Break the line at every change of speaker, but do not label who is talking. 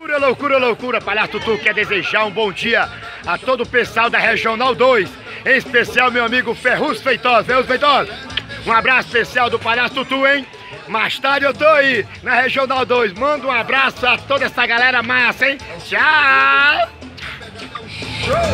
Loucura, loucura, Palhaço Tutu quer desejar um bom dia a todo o pessoal da Regional 2, em especial meu amigo Ferruz Feitosa. Ferruz Feitosa, um abraço especial do Palhaço Tutu, hein? Mais tarde eu tô aí na Regional 2. Manda um abraço a toda essa galera massa, hein? Tchau!